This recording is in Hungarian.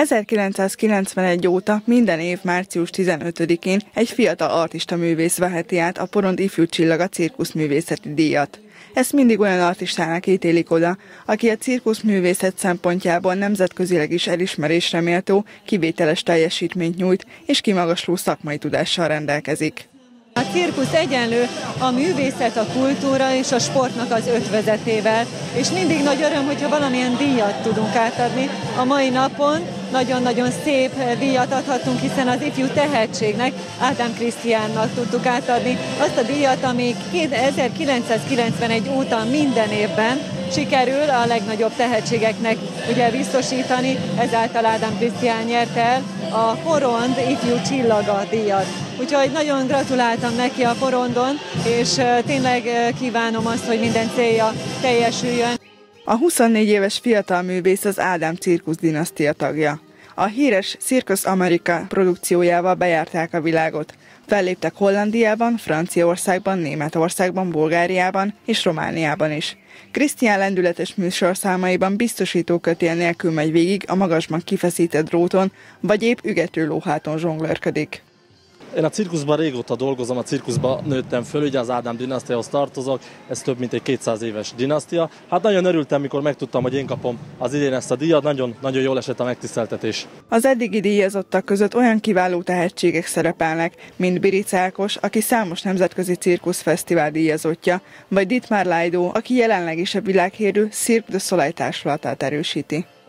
1991 óta minden év március 15-én egy fiatal artista művész veheti át a Porond Ifjú Csillaga cirkuszművészeti díjat. Ezt mindig olyan artistának ítélik oda, aki a cirkuszművészet szempontjából nemzetközileg is elismerésre méltó, kivételes teljesítményt nyújt és kimagasló szakmai tudással rendelkezik. A cirkusz egyenlő a művészet, a kultúra és a sportnak az ötvözetével, és mindig nagy öröm, hogyha valamilyen díjat tudunk átadni. A mai napon nagyon-nagyon szép díjat adhatunk, hiszen az ifjú tehetségnek, Ádám Krisztiánnak tudtuk átadni azt a díjat, ami 1991 óta minden évben sikerül a legnagyobb tehetségeknek ugye biztosítani, ezáltal Ádám Krisztián nyerte el a Porond Ifjú Csillaga díjat. Úgyhogy nagyon gratuláltam neki a Porondon, és tényleg kívánom azt, hogy minden célja teljesüljön. A 24 éves fiatal művész az Ádám Cirkusz dinasztia tagja. A híres Circus America produkciójával bejárták a világot. Felléptek Hollandiában, Franciaországban, Németországban, Bulgáriában és Romániában is. Krisztián lendületes műsorszámaiban biztosító kötél nélkül megy végig a magasban kifeszített dróton, vagy épp ügető lóháton zsonglőrködik. Én a cirkuszban régóta dolgozom, a cirkuszban nőttem föl, ugye az Ádám dinasztiához tartozok, ez több mint egy 200 éves dinasztia. Hát nagyon örültem, mikor megtudtam, hogy én kapom az idén ezt a díjat, nagyon jól esett a megtiszteltetés. Az eddigi díjazottak között olyan kiváló tehetségek szerepelnek, mint Biric Ákos, aki számos nemzetközi cirkuszfesztivál díjazottja, vagy Dietmar Laidó, aki jelenleg is a világhírű Cirque du Soleil társulatát erősíti.